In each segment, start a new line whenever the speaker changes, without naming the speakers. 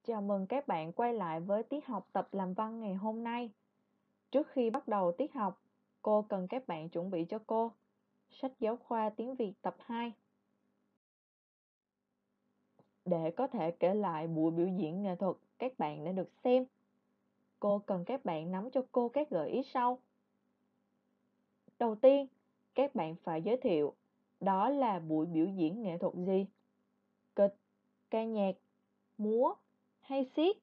Chào mừng các bạn quay lại với tiết học tập làm văn ngày hôm nay. Trước khi bắt đầu tiết học, cô cần các bạn chuẩn bị cho cô sách giáo khoa tiếng Việt tập 2. Để có thể kể lại buổi biểu diễn nghệ thuật các bạn đã được xem, cô cần các bạn nắm cho cô các gợi ý sau. Đầu tiên, các bạn phải giới thiệu đó là buổi biểu diễn nghệ thuật gì? Kịch, ca nhạc, múa hay xiếc?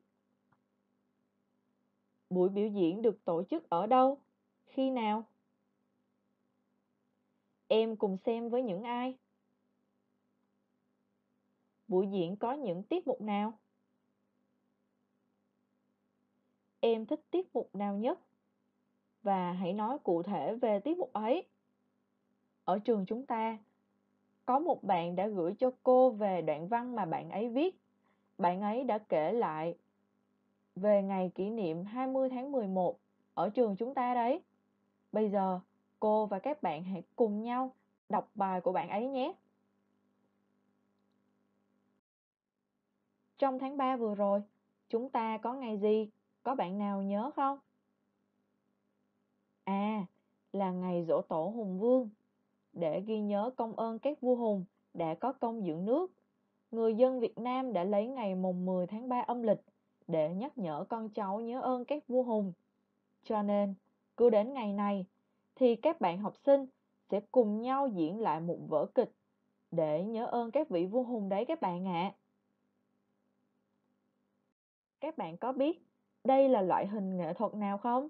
Buổi biểu diễn được tổ chức ở đâu? Khi nào? Em cùng xem với những ai? Buổi diễn có những tiết mục nào? Em thích tiết mục nào nhất? Và hãy nói cụ thể về tiết mục ấy. Ở trường chúng ta, có một bạn đã gửi cho cô về đoạn văn mà bạn ấy viết. Bạn ấy đã kể lại về ngày kỷ niệm 20 tháng 11 ở trường chúng ta đấy. Bây giờ, cô và các bạn hãy cùng nhau đọc bài của bạn ấy nhé. Trong tháng 3 vừa rồi, chúng ta có ngày gì? Có bạn nào nhớ không? À, là ngày giỗ tổ Hùng Vương. Để ghi nhớ công ơn các vua Hùng đã có công dựng nước, người dân Việt Nam đã lấy ngày mùng 10 tháng 3 âm lịch để nhắc nhở con cháu nhớ ơn các vua Hùng. Cho nên, cứ đến ngày này, thì các bạn học sinh sẽ cùng nhau diễn lại một vở kịch để nhớ ơn các vị vua Hùng đấy các bạn ạ. Các bạn có biết đây là loại hình nghệ thuật nào không?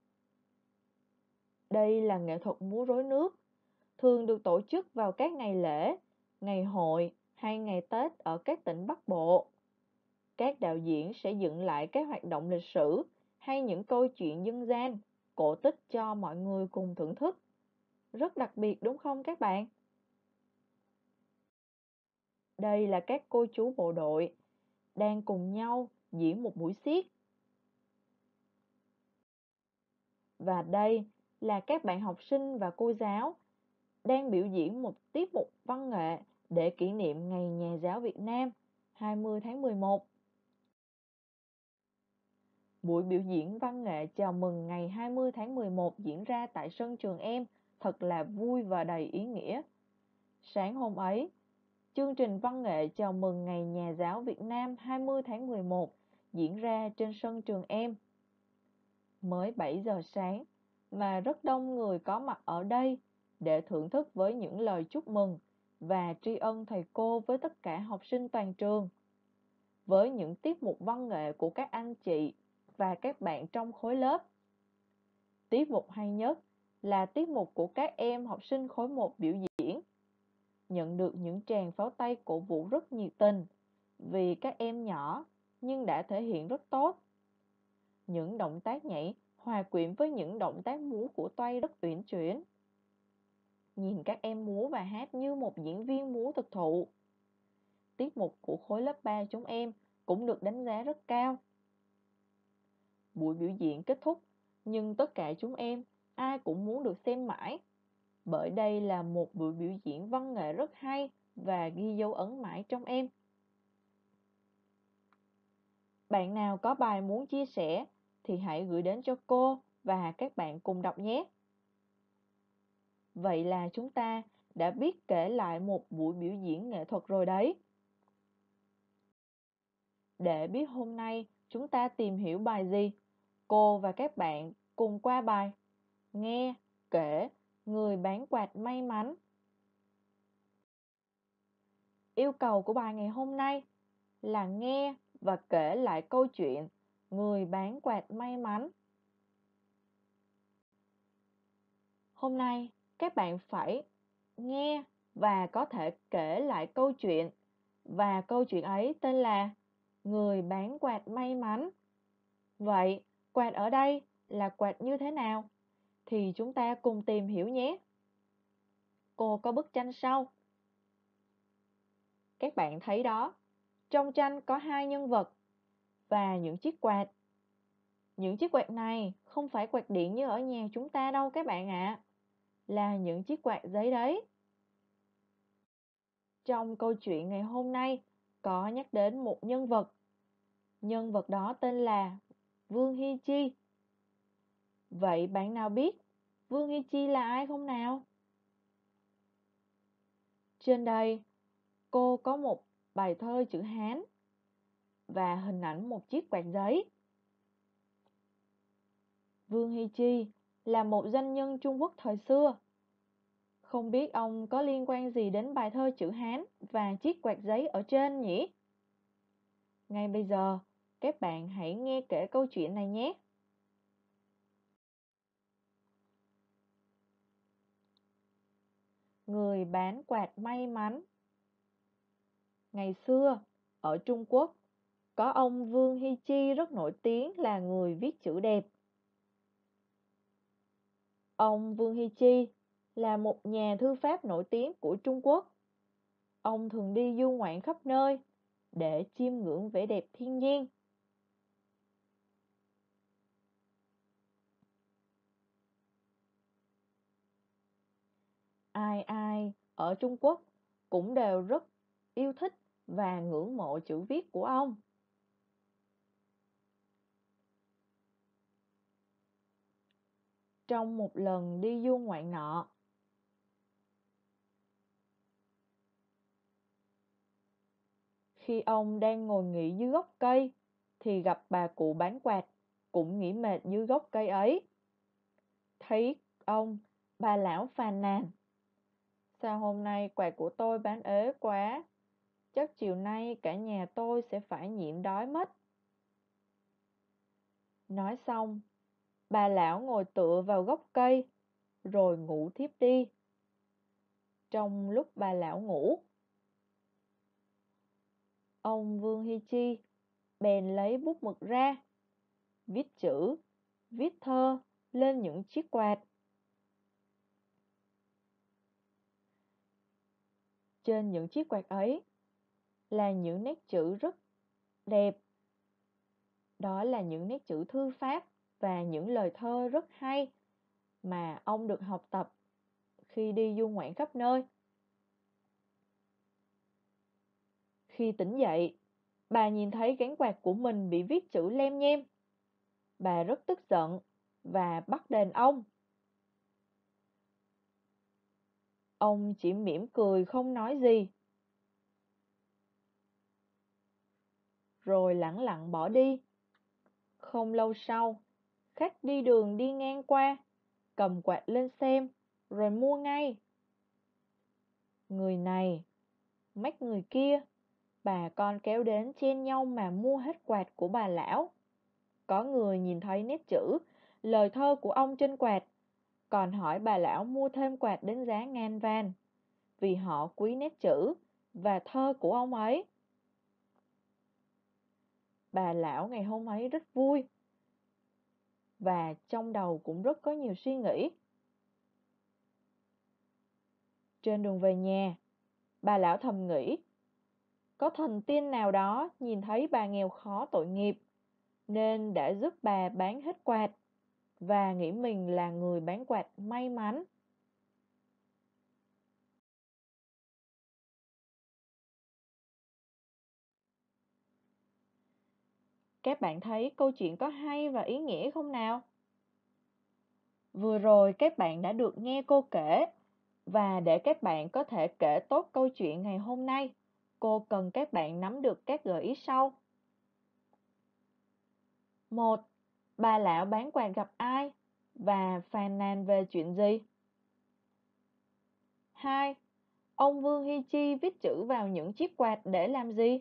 Đây là nghệ thuật múa rối nước, thường được tổ chức vào các ngày lễ, ngày hội hay ngày Tết ở các tỉnh Bắc Bộ. Các đạo diễn sẽ dựng lại các hoạt động lịch sử hay những câu chuyện dân gian, cổ tích cho mọi người cùng thưởng thức. Rất đặc biệt đúng không các bạn? Đây là các cô chú bộ đội đang cùng nhau diễn một buổi xiếc. Và đây là các bạn học sinh và cô giáo đang biểu diễn một tiết mục văn nghệ để kỷ niệm Ngày Nhà giáo Việt Nam 20 tháng 11. Buổi biểu diễn văn nghệ chào mừng ngày 20 tháng 11 diễn ra tại sân trường em thật là vui và đầy ý nghĩa. Sáng hôm ấy, chương trình văn nghệ chào mừng Ngày Nhà giáo Việt Nam 20 tháng 11 diễn ra trên sân trường em. Mới 7 giờ sáng mà rất đông người có mặt ở đây để thưởng thức với những lời chúc mừng và tri ân thầy cô với tất cả học sinh toàn trường. Với những tiết mục văn nghệ của các anh chị và các bạn trong khối lớp. Tiết mục hay nhất là tiết mục của các em học sinh khối 1 biểu diễn. Nhận được những tràng pháo tay cổ vũ rất nhiệt tình vì các em nhỏ nhưng đã thể hiện rất tốt. Những động tác nhảy hòa quyện với những động tác múa của Toay rất uyển chuyển. Nhìn các em múa và hát như một diễn viên múa thực thụ. Tiết mục của khối lớp 3 chúng em cũng được đánh giá rất cao. Buổi biểu diễn kết thúc, nhưng tất cả chúng em ai cũng muốn được xem mãi. Bởi đây là một buổi biểu diễn văn nghệ rất hay và ghi dấu ấn mãi trong em. Bạn nào có bài muốn chia sẻ thì hãy gửi đến cho cô và các bạn cùng đọc nhé. Vậy là chúng ta đã biết kể lại một buổi biểu diễn nghệ thuật rồi đấy. Để biết hôm nay chúng ta tìm hiểu bài gì, cô và các bạn cùng qua bài Nghe, kể, người bán quạt may mắn. Yêu cầu của bài ngày hôm nay là nghe và kể lại câu chuyện người bán quạt may mắn. Hôm nay các bạn phải nghe và có thể kể lại câu chuyện, và câu chuyện ấy tên là Người bán quạt may mắn. Vậy, quạt ở đây là quạt như thế nào? Thì chúng ta cùng tìm hiểu nhé. Cô có bức tranh sau. Các bạn thấy đó, trong tranh có hai nhân vật và những chiếc quạt. Những chiếc quạt này không phải quạt điện như ở nhà chúng ta đâu các bạn ạ. Là những chiếc quạt giấy đấy. Trong câu chuyện ngày hôm nay có nhắc đến một nhân vật. Nhân vật đó tên là Vương Hi Chi. Vậy bạn nào biết Vương Hi Chi là ai không nào? Trên đây, cô có một bài thơ chữ Hán và hình ảnh một chiếc quạt giấy. Vương Hi Chi là một doanh nhân Trung Quốc thời xưa. Không biết ông có liên quan gì đến bài thơ chữ Hán và chiếc quạt giấy ở trên nhỉ? Ngay bây giờ, các bạn hãy nghe kể câu chuyện này nhé. Người bán quạt may mắn. Ngày xưa, ở Trung Quốc, có ông Vương Hi Chi rất nổi tiếng là người viết chữ đẹp. Ông Vương Hi Chi là một nhà thư pháp nổi tiếng của Trung Quốc. Ông thường đi du ngoạn khắp nơi để chiêm ngưỡng vẻ đẹp thiên nhiên. Ai ai ở Trung Quốc cũng đều rất yêu thích và ngưỡng mộ chữ viết của ông. Trong một lần đi du ngoạn nọ, khi ông đang ngồi nghỉ dưới gốc cây, thì gặp bà cụ bán quạt, cũng nghỉ mệt dưới gốc cây ấy. Thấy ông, bà lão phàn nàn: sao hôm nay quạt của tôi bán ế quá, chắc chiều nay cả nhà tôi sẽ phải nhịn đói mất. Nói xong, bà lão ngồi tựa vào gốc cây, rồi ngủ thiếp đi. Trong lúc bà lão ngủ, ông Vương Hi Chi bèn lấy bút mực ra, viết chữ, viết thơ lên những chiếc quạt. Trên những chiếc quạt ấy là những nét chữ rất đẹp. Đó là những nét chữ thư pháp và những lời thơ rất hay mà ông được học tập khi đi du ngoạn khắp nơi. Khi tỉnh dậy, bà nhìn thấy cán quạt của mình bị viết chữ lem nhem. Bà rất tức giận và bắt đền ông. Ông chỉ mỉm cười không nói gì, rồi lẳng lặng bỏ đi. Không lâu sau, khách đi đường đi ngang qua, cầm quạt lên xem, rồi mua ngay. Người này, mách người kia, bà con kéo đến chen nhau mà mua hết quạt của bà lão. Có người nhìn thấy nét chữ, lời thơ của ông trên quạt, còn hỏi bà lão mua thêm quạt đến giá ngàn vàng, vì họ quý nét chữ và thơ của ông ấy. Bà lão ngày hôm ấy rất vui, và trong đầu cũng rất có nhiều suy nghĩ. Trên đường về nhà, bà lão thầm nghĩ, có thần tiên nào đó nhìn thấy bà nghèo khó tội nghiệp, nên đã giúp bà bán hết quạt, và nghĩ mình là người bán quạt may mắn. Các bạn thấy câu chuyện có hay và ý nghĩa không nào? Vừa rồi các bạn đã được nghe cô kể, và để các bạn có thể kể tốt câu chuyện ngày hôm nay, cô cần các bạn nắm được các gợi ý sau. 1. Bà lão bán quạt gặp ai và phàn nàn về chuyện gì? 2. Ông Vương Hi Chi viết chữ vào những chiếc quạt để làm gì?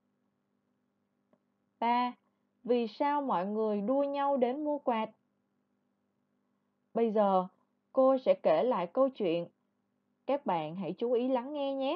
3. Vì sao mọi người đua nhau đến mua quạt? Bây giờ, cô sẽ kể lại câu chuyện. Các bạn hãy chú ý lắng nghe nhé.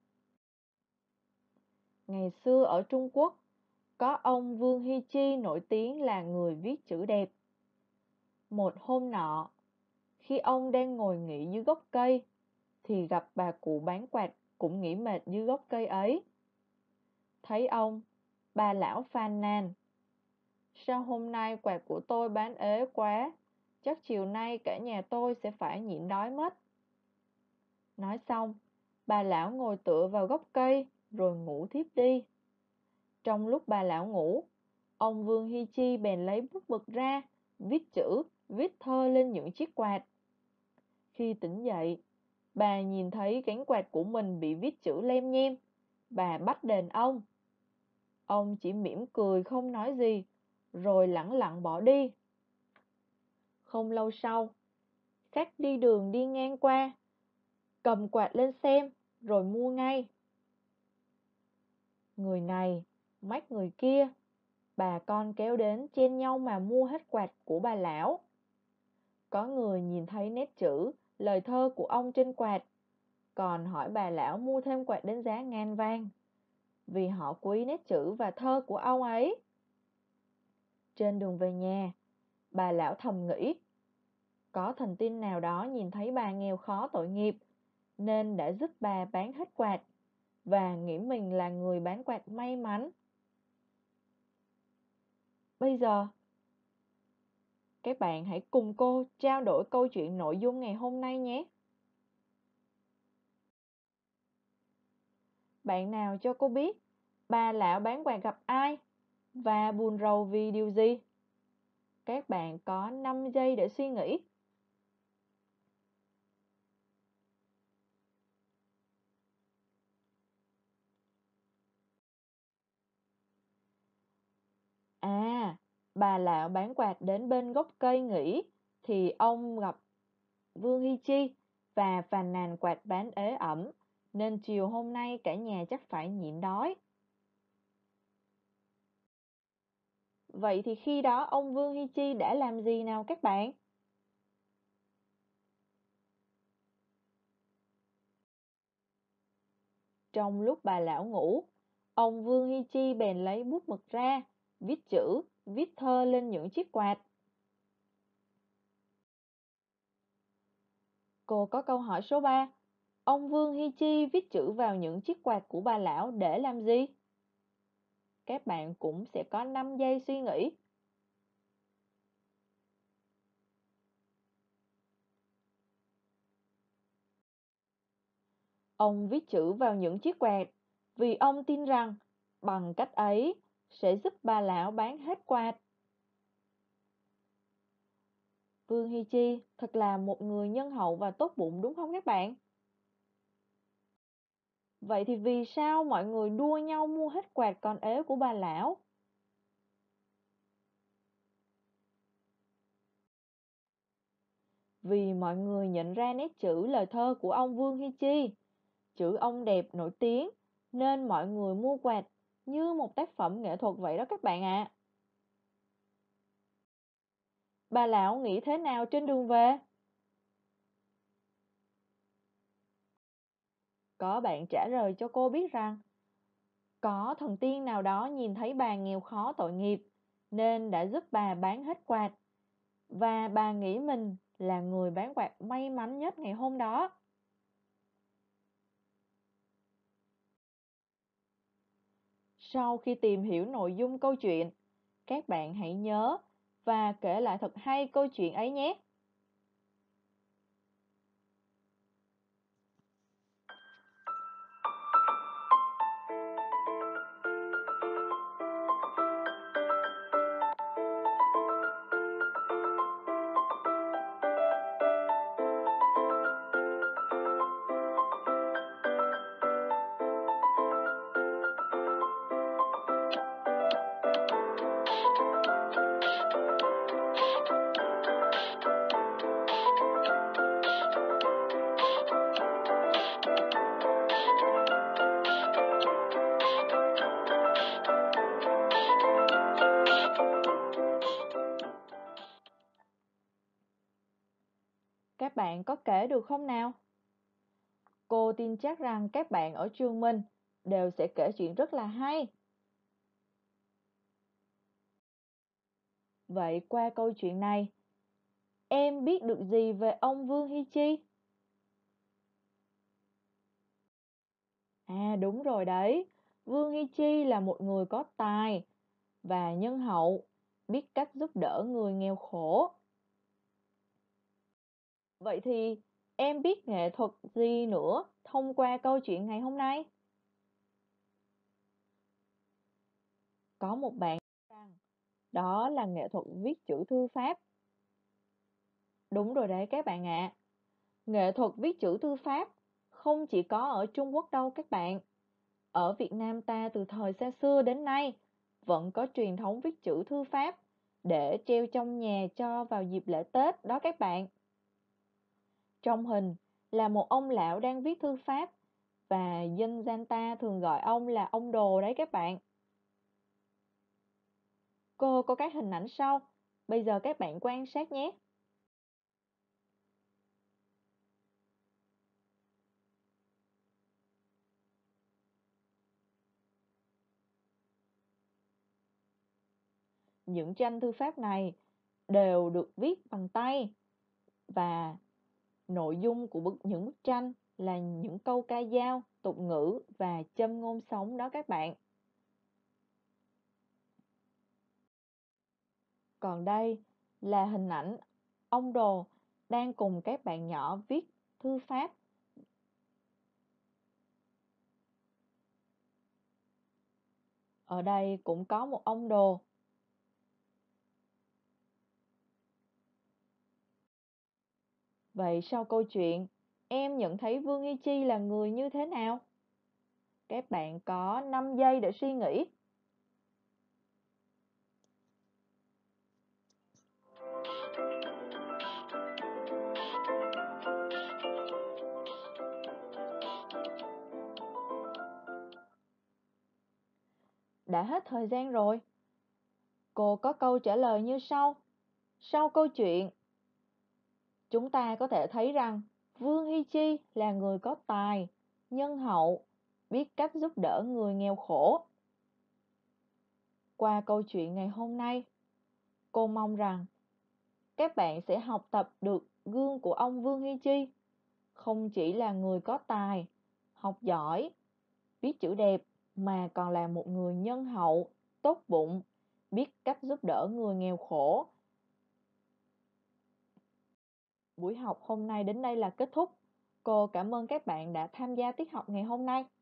Ngày xưa ở Trung Quốc, có ông Vương Hi Chi nổi tiếng là người viết chữ đẹp. Một hôm nọ, khi ông đang ngồi nghỉ dưới gốc cây, thì gặp bà cụ bán quạt cũng nghỉ mệt dưới gốc cây ấy. Thấy ông, bà lão phàn nàn: sao hôm nay quạt của tôi bán ế quá, chắc chiều nay cả nhà tôi sẽ phải nhịn đói mất. Nói xong, bà lão ngồi tựa vào gốc cây rồi ngủ thiếp đi. Trong lúc bà lão ngủ, Ông Vương Hi Chi bèn lấy bút mực ra, viết chữ, viết thơ lên những chiếc quạt. Khi tỉnh dậy, bà nhìn thấy cánh quạt của mình bị viết chữ lem nhem. Bà bắt đền ông. Ông chỉ mỉm cười không nói gì, rồi lẳng lặng bỏ đi. Không lâu sau, khách đi đường đi ngang qua, cầm quạt lên xem, rồi mua ngay. Người này, mách người kia, bà con kéo đến chen nhau mà mua hết quạt của bà lão. Có người nhìn thấy nét chữ, lời thơ của ông trên quạt, còn hỏi bà lão mua thêm quạt đến giá ngàn vàng, vì họ quý nét chữ và thơ của ông ấy. Trên đường về nhà, bà lão thầm nghĩ, có thần tiên nào đó nhìn thấy bà nghèo khó tội nghiệp, nên đã giúp bà bán hết quạt, và nghĩ mình là người bán quạt may mắn. Bây giờ, các bạn hãy cùng cô trao đổi câu chuyện nội dung ngày hôm nay nhé. Bạn nào cho cô biết, bà lão bán quạt gặp ai, và buồn rầu vì điều gì? Các bạn có 5 giây để suy nghĩ. À, bà lão bán quạt đến bên gốc cây nghỉ, thì ông gặp Vương Hi Chi và phàn nàn quạt bán ế ẩm, nên chiều hôm nay cả nhà chắc phải nhịn đói. Vậy thì khi đó ông Vương Hi Chi đã làm gì nào các bạn? Trong lúc bà lão ngủ, ông Vương Hi Chi bèn lấy bút mực ra, viết chữ, viết thơ lên những chiếc quạt. Cô có câu hỏi số 3. Ông Vương Hi Chi viết chữ vào những chiếc quạt của bà lão để làm gì? Các bạn cũng sẽ có 5 giây suy nghĩ. Ông viết chữ vào những chiếc quạt vì ông tin rằng bằng cách ấy sẽ giúp bà lão bán hết quạt. Vương Hi Chi thật là một người nhân hậu và tốt bụng đúng không các bạn? Vậy thì vì sao mọi người đua nhau mua hết quạt con ế của bà lão? Vì mọi người nhận ra nét chữ lời thơ của ông Vương Hi Chi. Chữ ông đẹp nổi tiếng, nên mọi người mua quạt như một tác phẩm nghệ thuật vậy đó các bạn ạ. Bà lão nghĩ thế nào trên đường về? Có bạn trả lời cho cô biết rằng, có thần tiên nào đó nhìn thấy bà nghèo khó tội nghiệp, nên đã giúp bà bán hết quạt, và bà nghĩ mình là người bán quạt may mắn nhất ngày hôm đó. Sau khi tìm hiểu nội dung câu chuyện, các bạn hãy nhớ và kể lại thật hay câu chuyện ấy nhé. Các bạn có kể được không nào? Cô tin chắc rằng các bạn ở trường mình đều sẽ kể chuyện rất là hay. Vậy qua câu chuyện này, em biết được gì về ông Vương Hi Chi? À đúng rồi đấy, Vương Hi Chi là một người có tài và nhân hậu, biết cách giúp đỡ người nghèo khổ. Vậy thì em biết nghệ thuật gì nữa thông qua câu chuyện ngày hôm nay? Có một bạn rằng Đó là nghệ thuật viết chữ thư pháp. Đúng rồi đấy các bạn ạ. Nghệ thuật viết chữ thư pháp không chỉ có ở Trung Quốc đâu các bạn. Ở Việt Nam ta từ thời xa xưa đến nay vẫn có truyền thống viết chữ thư pháp để treo trong nhà cho vào dịp lễ Tết đó các bạn. Trong hình là một ông lão đang viết thư pháp và dân gian ta thường gọi ông là ông Đồ đấy các bạn. Cô có các hình ảnh sau. Bây giờ các bạn quan sát nhé. Những tranh thư pháp này đều được viết bằng tay và nội dung của những bức tranh là những câu ca dao, tục ngữ và châm ngôn sống đó các bạn. Còn đây là hình ảnh ông Đồ đang cùng các bạn nhỏ viết thư pháp. Ở đây cũng có một ông Đồ. Vậy sau câu chuyện, em nhận thấy Vương Y Chi là người như thế nào? Các bạn có 5 giây để suy nghĩ. Đã hết thời gian rồi. Cô có câu trả lời như sau. Sau câu chuyện, chúng ta có thể thấy rằng Vương Hy Chi là người có tài, nhân hậu, biết cách giúp đỡ người nghèo khổ. Qua câu chuyện ngày hôm nay, cô mong rằng các bạn sẽ học tập được gương của ông Vương Hy Chi. Không chỉ là người có tài, học giỏi, viết chữ đẹp mà còn là một người nhân hậu, tốt bụng, biết cách giúp đỡ người nghèo khổ. Buổi học hôm nay đến đây là kết thúc. Cô cảm ơn các bạn đã tham gia tiết học ngày hôm nay.